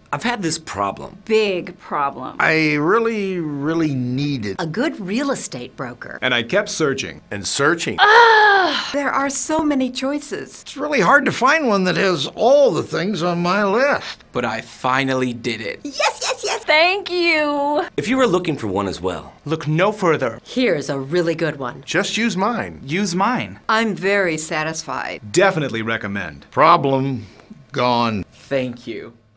I've had this problem. Big problem. I really needed A good real estate broker. And I kept searching. and searching. There are so many choices. It's really hard to find one that has all the things on my list. But I finally did it. Yes, yes, yes. Thank you. If you were looking for one as well, Look no further. Here's a really good one. Just use mine. Use mine. I'm very satisfied. Definitely recommend. Problem gone. thank you.